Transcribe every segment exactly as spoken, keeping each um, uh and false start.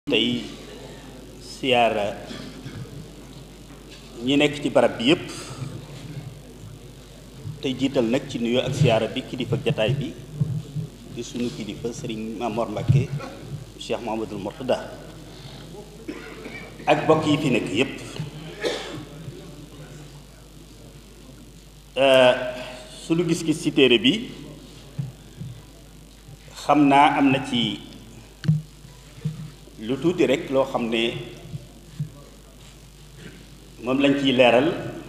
tey siyaara ñi nekk ci barab bi yépp tey jiital nag ci nuyoo ak siyaara bi kilifa jataay bi di sunu kilifa sëriñ Mamor Mbakke Cheikh Mouhamadoul Mourtada ak bokk yi fi nekk yépp sunu gis-gis ci téere bi xam naa am na ci lu tuuti rek loo xam ne moom lañ ciy leeral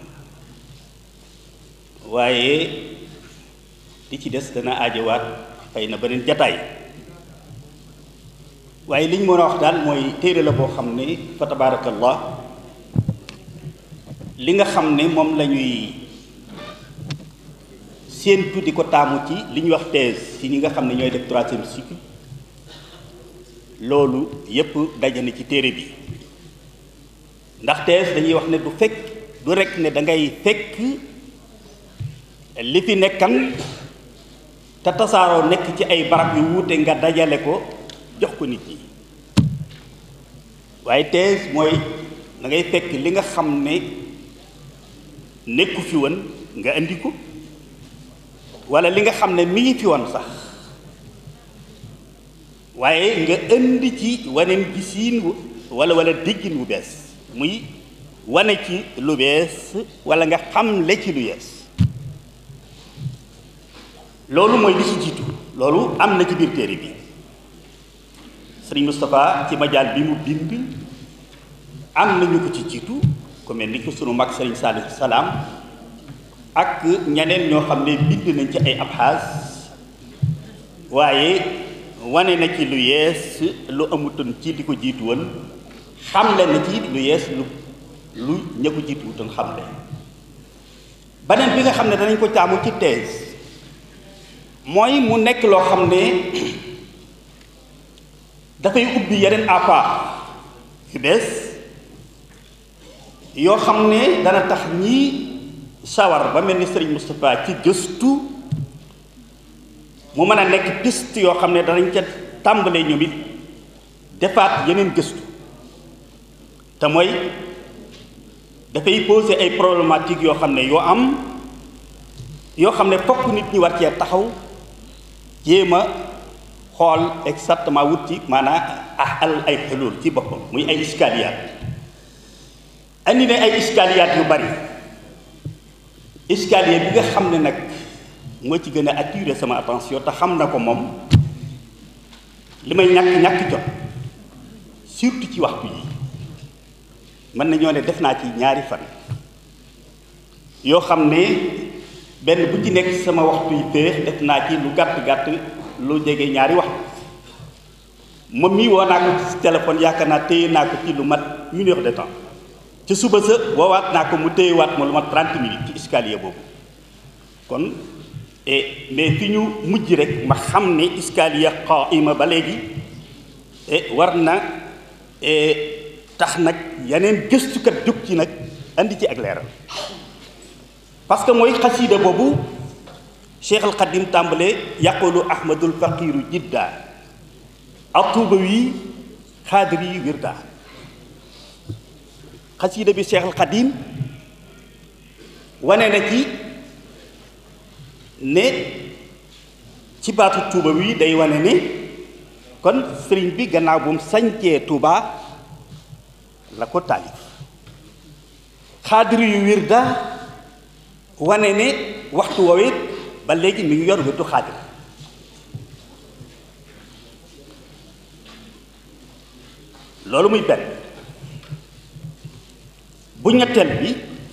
waaye li ci des dana aajowaat xëy na beneen jataay waaye liñ mën a wax daal mooy téere la boo xam ne fa tabaarakallah li nga xam ne moom la ñuy séentu di ko taamu ci li ñuy wax thèse ci ñi nga xam ne ñooy def troisième cycle loolu yépp daje na ci téere bi ndax thèse dañuy wax ne du fekk du rekk ne da ngay fekk li fi nekkan te tasaaroo nekk ci ay barab yu wuute nga dajale ko jox ko nit ñi waaye thèse mooy da ngay fekk li nga xam ne nekku fi woon nga indi ko walla li nga xam ne mi ngi fi woon sax waaye nga indi ci waneen gisiin wala wala déggin wu bees muy wane ci lu bees wala nga xamle ci lu yees loolu mooy li ci jiitu loolu am na ci biir téere bi sëriñ Moustapha ci majaal bi mu bind am na ñu ko ci jiitu ku mel ni ko sunu mag sëriñ Saliou Salaam ak ñeneen ñoo xam ne bind nañ ci ay abxaas waaye wane na ci lu yees lu amutoon ci li ko jiitu woon xamle na ci lu yees lu lu ña ko jiitu wutoon xamle beneen bi nga xam ne danañ ko caamu ci thèse mooy mu nekk loo xam ne dafay ubbi yeneen affaire yu bees yoo xam ne dana tax ñi sawar ba mel ni Serigne Moustapha ci gëstu mu mën a nekk piste yoo xam ne danañ ca tàmbalee ñoom it defaat yeneen gëstu te mooy dafay poser ay problématiques yoo xam ne yoo am yoo xam ne fokk nit ñi war cee taxaw jéem a xool exactement wut ci maanaam ah al ay xelul ci boppam muy ay iskaliyaat andi ne ay iskaliyaat yu bari iskaliye bi nga xam ne nag moo ci gën a attirer sama attention te xam na ko moom li may ñàkk ñàkk jot surtout ci waxtu yi mën nañoo ne def naa ci ñaari fan yoo xam ne benn bu ci nekk sama waxtu yi féex def naa ci lu gàtt gàtt lu jege ñaari waxtu moom mii woo naa ko ci téléphone yaakaar naa téye naa ko ci lu mat une heure de temps ci suba sa woowaat naa ko mu téyewaat ma lu mat trente minutes ci escalier boobu kon et mais fi ñu mujj rek ma xam ne escalier qaima ba léegi et war na tax nag yeneen gëstukat jóg ci nag andi ci ak leeral parce que mooy xasiida boobu Cheikh al Xadim tàmbale yaqulu ahmadul faqiru jidda atubawi xaadiri wirda xasiida bi Cheikh al Xadim wane na ci ne ci baatu tuuba wi day wane ne kon sëriñ bi gannaaw bu mu sañcee Tuuba la ko taalif xaadiri yu wirda wane ne waxtu woowee ba léegi mi ngi yor wirdu xaadir loolu muy benn bu ñetteel bi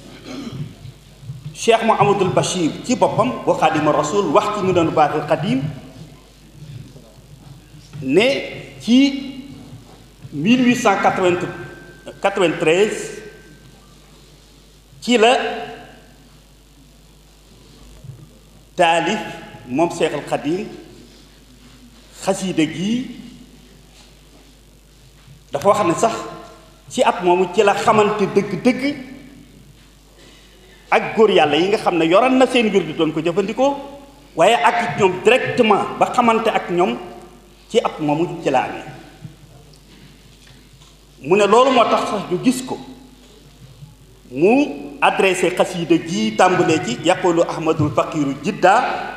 Cheikh Mouhamadoul Bachir ci boppam bu Xaadimu Rasuul wax ci mu doon baaxil Xadim ne ci mille huit cent quatre-vingt-treize ci la taalif moom Cheikh al Xadim xasiida gi dafa wax ne sax ci at moomu ci la xamante dëgg-dëgg ak góor yàlla yi nga xam ne yoral na seen mbir di doon ko jëfandikoo waaye ak ñoom directement ba xamante ak ñoom ci at moomu ci la amee mu ne loolu moo tax sax ñu gis ko mu adressé xasida ji tàmbalee ci yaqulu ahmadul faqiru jidda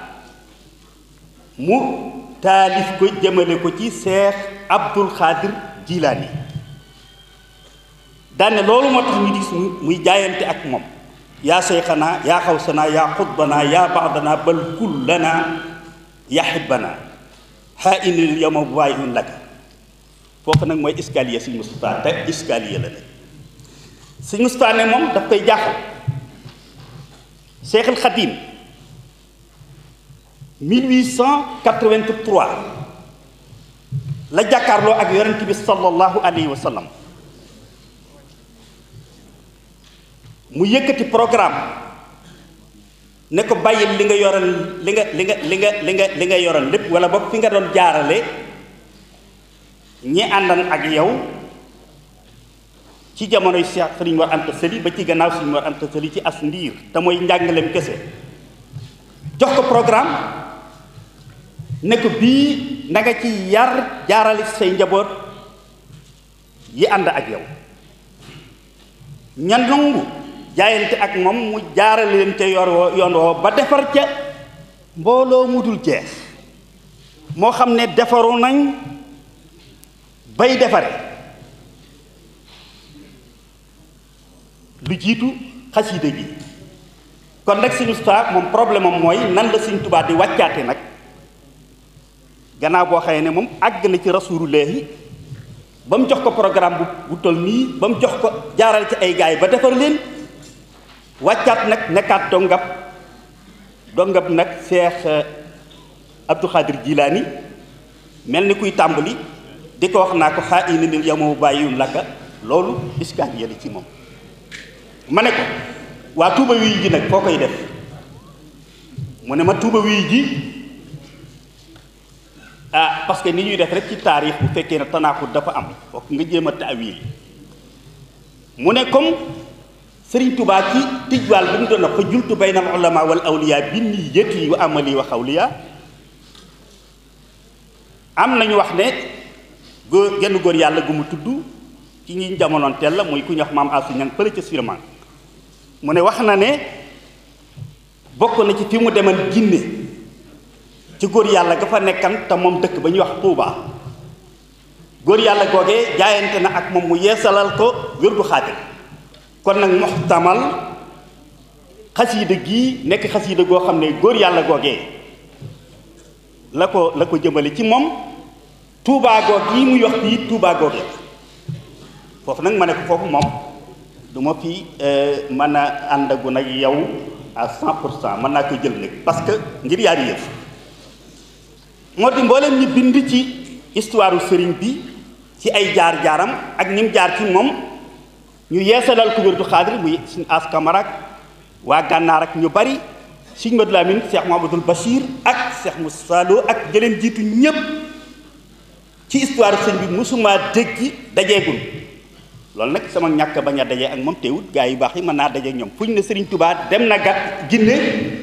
mu taalif ko jëmale ko ci Seex Abdul Xaadir Jilaani daane loolu moo tax ñu gis muy jaayante ak moom yaa seyxanaa yaa xawsanaa yaa xutbanaa yaa baxdanaa bal kullanaa yaa xibbanaa xaa inil yawma baayun laka foofu nag mooy escalier Sëñ Moustapha te escalier la nag Sëñ Moustapha ne moom daf koy jaaxal Seexul Xadiim mille huit cent quatre-vingt-trois la jàkkaarloo ak yonent bi sallallahu alayhi wa sallam mu yëkkati programme ne ko bàyyil li nga yoral li nga li nga li nga li nga li nga yoral lépp wala boog fi nga doon jaarale ñi àndan ak yow ci jamonoy Cheikh Sëriñ Mor Anta Sali ba ci gannaaw Sëriñ Mor Anta Sali ci as ndiir te mooy njàngaleem kese jox ko programme ne ko bii na nga ci yar jaarale say njaboot yi ànd ak yow ña nangu jaayante ak moom mu jaarale leen ca yor woo yoon woo ba defar ca mbooloo mu dul jeex moo xam ne defaru nañ bay defare lu jiitu xasida gi kon nag Sëñ Moustapha moom problème am mooy nan la Sëñ Tuubaa di wàccaate nag gannaaw boo xëyee ne moom àgg na ci rasulullahi ba mu jox ko programme bu bu toll nii ba mu jox ko jaaral ci ay gaay ba defar leen wàccaat nag nekkaat dongab dongab nag Seex Abdul Xaadir Jilaani mel ni kuy tàmbali di ko wax naa ko xaa ina nil yow ma bàyyiwum lakka loolu iskaan yële ci moom ma ne ko waa tuuba wii ji nag foo koy def mu ne ma tuuba wii ji ah parce que ni ñuy def rek ci taarix bu fekkee ne tanaaxut dafa am fokk nga jéem a taawil mu ne comme Sëriñ Tuubaa ci tijwaal bi mu doon wax fa jultu baynal ulama wal awliya bi niyyati wa amali wa xawliya am nañu wax ne góor genn góor yàlla gu mu tudd ci ñi jamonoon teel la muy ku ñu wax maam Asu Ñaŋ fële ca Sirman mu ne wax na ne bokk na ci fi mu demal Ginne ci góor yàlla ga fa nekkan te moom dëkk ba ñuy wax Tuubaa góor yàlla googee jaayante na ak moom mu yeesalal ko wérdu xaadir kon nag muxtamal xasiida gii nekk xasiida goo xam ne góor yàlla googee la ko la ko jëmale ci moom Tuubaa goog yi muy wax fii Tuubaa googee foofu nag ma ne ko foofu moom du ma fi mën a àndagu nag yow à cent pour cent mën naa koy jël nag parce que ngir yaari yëf moo di mboolem ñi bind ci histoire sëriñ bi ci ay jaar-jaaram ak ñi mu jaar ci moom ñu yeesalal ko wérdu xaadir muy suñ as kamarak waa gànnaar ak ñu bari Sëriñ Madu Lamin Cheikh Mouhamadoul Bachir ak Cheikh Moussa Lo ak jëleen jiitu ñépp ci histoire sëñ bi mosuma dégg dajeegul loolu nag sama ñàkk bañ a daje ak moom teewut gaa yu baax yi mën naa daje ak ñoom fu ñu ne Sëriñ Tuubaa dem na gat Ginne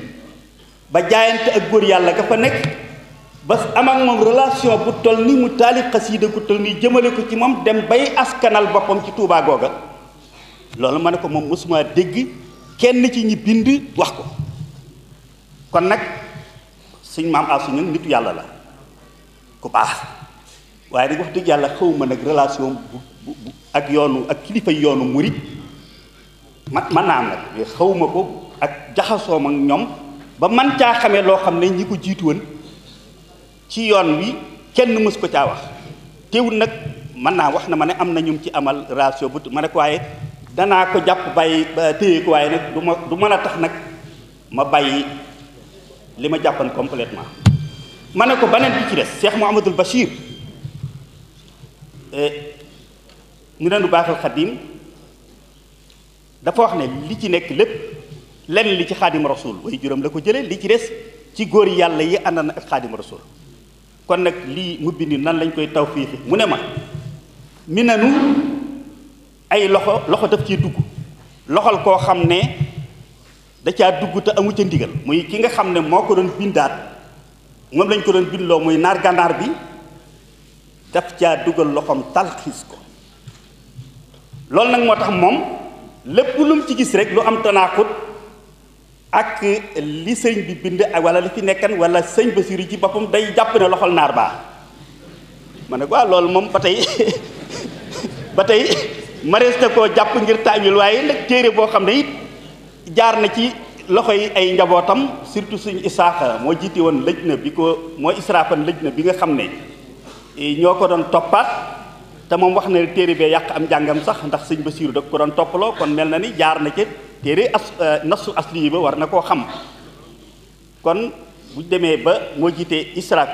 ba jaayante ak góor yàlla ga fa nekk ba am ak moom relation bu toll ni mu taalif xasiida gu toll nii jëmale ko ci moom dem bay askanal boppam ci Tuubaa googa loolu ma ne ko moom mosuma dégg kenn ci ñi bind wax ko kon nag suñ maam Asu Ñaŋ nitu yàlla la ku baax waaye nag wax dëgg yàlla xaw ma nag relation bu bu ak yoonu ak kilifa yoonu murit man man naa am nag xaw ma ko ak jaxasoom ak ñoom ba man caa xamee loo xam ne ñi ko jiitu woon ci yoon wi kenn mës ko caa wax teewul nag mën naa wax na ma ne am na ñum ci amal relation bu ma ne ko waaye danaa ko jàpp bàyyi téye ko waaye nag du ma du mën a tax nag ma bàyyi li ma jàppan complètement ma ne ko beneen bi ci des Cheikh Mouhamadoul Bachir ñu leen du baaxal xadim dafa wax ne li ci nekk lépp lenn li ci xaadim rasul way juróom la ko jëlee li ci des ci góor yàlla yi ànd na ak xaadim rasul kon nag lii mu bind nan lañ koy tawfiixi mu ne ma mi nanu ay loxo loxo daf ciy dugg loxol koo xam ne da caa dugg te amu ca ndigal muy ki nga xam ne moo ko doon bindaat moom lañ ko doon bindloo muy naar gànnaar bi daf caa dugal loxoom talxiis ko loolu nag moo tax moom lépp lu mu ci gis rek lu am tanaakut ak li sëñ bi bind wala li fi nekkan wala sëñ Basiru ci boppam day jàpp ne loxol naar baa ma ne waaw loolu moom ba tey ba tey marees na koo jàpp ngir taawil waaye nag téere boo xam ne it jaar na ci loxo yi ay njabootam surtout suñu Isaaxa moo jiite woon lëj na bi ko moo israafan lëj na bi nga xam ne ñoo ko doon toppaat te moom wax na téere bee yàq am njàngam sax ndax sëñ Basiru da ko doon toppaloo kon mel na ni jaar na ci téere as nasu asli yi ba war na koo xam kon bu demee ba moo jiite israaf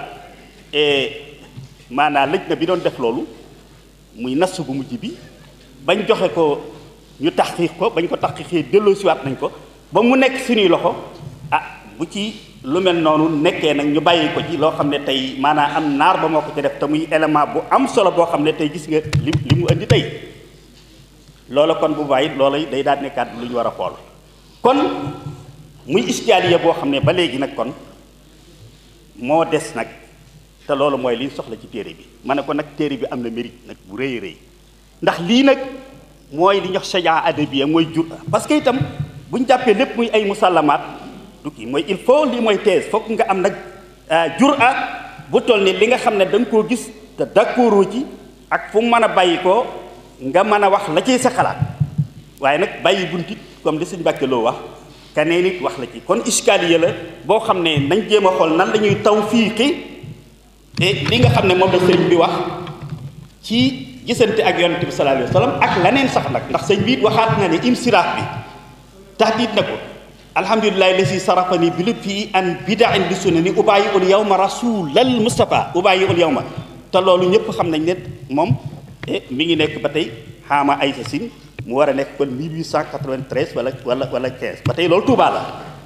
maanaam lëj na bi doon def loolu muy nasu bu mujj bi bañ joxe ko ñu taxqiq ko bañ ko taxqiqee delloosiwaat nañ ko ba mu nekk suñuy loxo ah bu ci lu mel noonu nekkee nag ñu bàyyi ko ci loo xam ne tey maanaam am naar ba moo ko ci def te muy élément bu am solo boo xam ne tey gis nga li li mu indi tey loola kon bu bàyyi loola day daal nekkaat lu ñu war a xool kon muy iskaaliya boo xam ne ba léegi nag kon moo des nag te loolu mooy liñ soxla ci téere bi ma ne ko nag téere bi am na mérite nag bu rëy rëy ndax lii nag mooy li ñuy wax sajaa adabiya mooy jur parce que itam bu ñu jàppee lépp muy ay musallamaat du kii mooy il faut lii mooy thèse foog nga am nag jura bu toll ni li nga xam ne da nga koo gis te d'accord ci ak fu mu mën a bàyyi ko nga mën a wax la ciy sa xalaat waaye nag bàyyi buntit comme li suñ Mbàkke loo wax kanee nit wax la ci kon iskaaliya la boo xam ne nañ jéem a xool nan la ñuy tawfiiqi te li nga xam ne moom la sëriñ bi wax ci gisante ak yonent bi sallallahu alayhi wa sallam ak laneen sax nag ndax sëñ bi waxaat na ne imsiraaf bi taxdiit na ko alhamdulilahi lasi sarafani bi lut fii an bidain bi sunna ni ubàyyi ul yawma rasulal Mustafa ubàyyi ul yawma te loolu ñëpp xam nañ ne moom mi ngi nekk ba tey xaama ay sa sin mu war a nekk kon mille huit cent quatre-vingt-treize wala wala wala quinze ba tey loolu Tuubaa la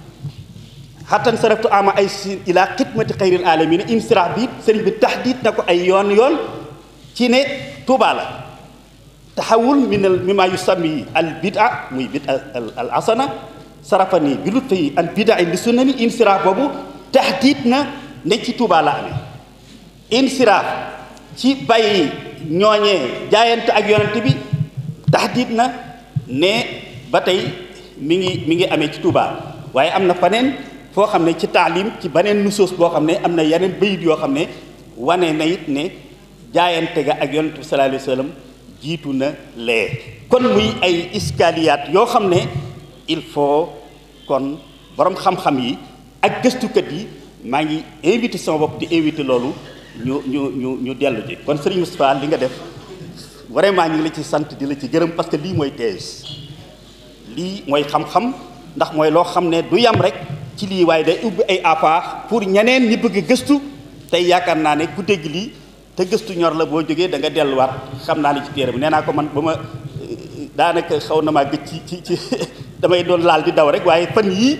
xattan saraftu ama ay sa sin ila xidmati xayril alamina imsiraaf bi sëriñ bi taxdiit na ko ay yoon yoon ci ne Tuubaa la taxawul min al mimma yusammi al bida muy bida al asana sarafani bi lut yi an bida li sunna ni insiraaf boobu taxdiit na ne ci Tuubaa la amee insiraaf ci bàyyi ñooñee jaayante ak yonent bi taxdiit na ne ba tey mi ngi mi ngi amee ci Tuubaa waaye am na faneen foo xam ne ci taalim ci beneen nusoos boo xam ne am na yeneen bayit yoo xam ne wane na it ne jaayante ga ak yonent bi sallallahu alayhi wa sallam jiitu na lee kon muy ay iskaaliyaat yoo xam ne il faut kon borom xam-xam yi ak gëstukat yi maa ngi invité sama bopp di invité loolu ñu ñu ñu ñu dellu ji kon Serigne Moustapha li nga def vraiment ñu ngi la ci sant di la ci gërëm parce que lii mooy thèse lii mooy xam-xam ndax mooy loo xam ne du yam rek ci lii waaye day ubbi ay afaax pour ñeneen ñi bëgg gëstu tey yaakaar naa ne ku dégg lii te gëstu ñor la boo jógee da nga delluwaat xam naa li ci téere bi nee naa ko man ba ma daanaka xaw na maa gëj ci ci ci damay doon laal di daw rek waaye fan yii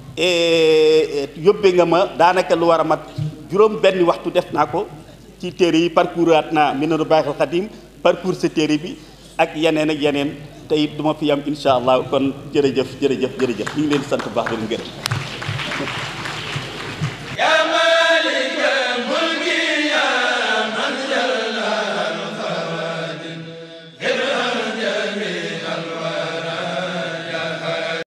yóbbee nga ma daanaka lu war a mat juróom benn waxtu def naa ko ci téere yi parcours at naa Minanul Baaxil Xadim parcours sa téere bi ak yeneen ak yeneen tey du ma fi am insha allah kon jërëjëf jërëjëf jërëjëf ñu ngi leen sant bu baax di leen gërëm